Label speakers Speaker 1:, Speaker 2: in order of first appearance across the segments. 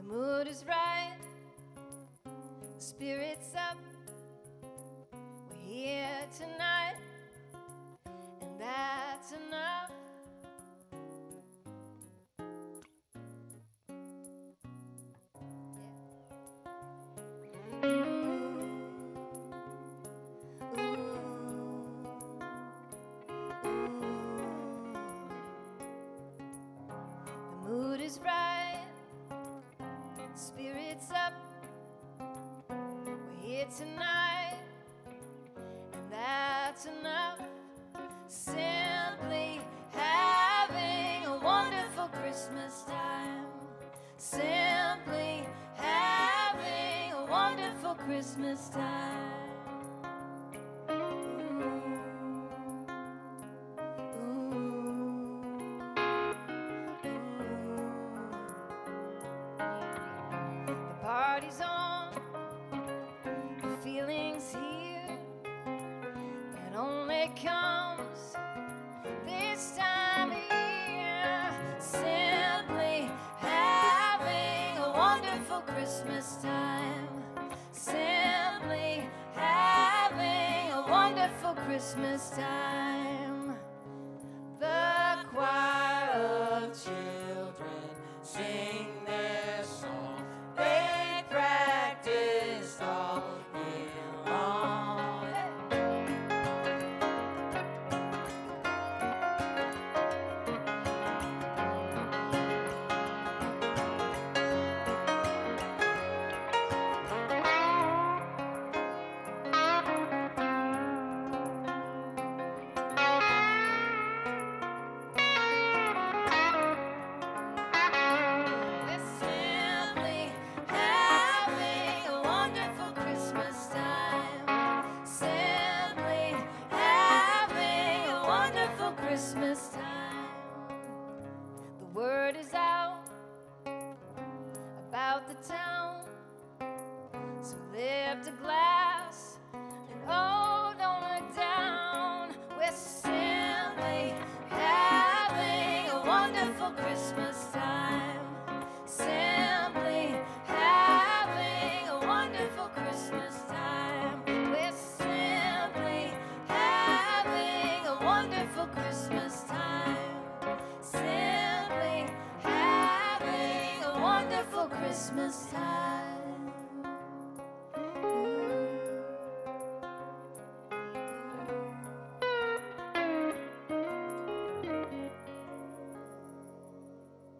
Speaker 1: mood is right, the spirit's up. We're here tonight, and that's enough. The mood is right, spirits up. We're here tonight, and that's enough. Simply having a wonderful Christmas time. Simply having a wonderful Christmas time. The party's on, the feeling's here. It only comes this time of year. Simply having a wonderful Christmas time. Simply having a wonderful Christmas time. The choir of children sing their song. They practiced all year long. We're simply having a wonderful Christmas time. Simply having a wonderful Christmas time. The word is out about the town, so lift a glass and oh, don't look down. We're simply having a wonderful Christmas time. Simply having a wonderful Christmas time. We're simply having a wonderful Christmas time. Simply having a wonderful Christmas time.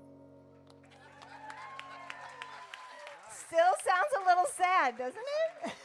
Speaker 2: Still sounds a little sad, doesn't it?